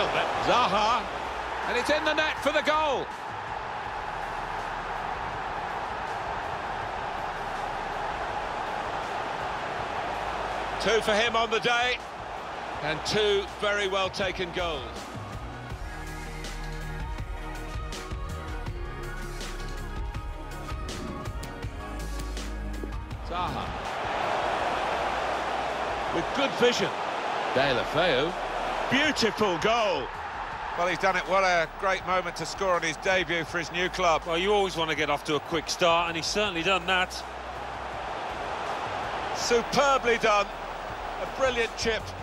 little bit. Zaha, and it's in the net for the goal. Two for him on the day, and two very well taken goals. Zaha, with good vision. De La Feu, beautiful goal. Well, he's done it. What a great moment to score on his debut for his new club. Well, you always want to get off to a quick start, and he's certainly done that. Superbly done. A brilliant chip.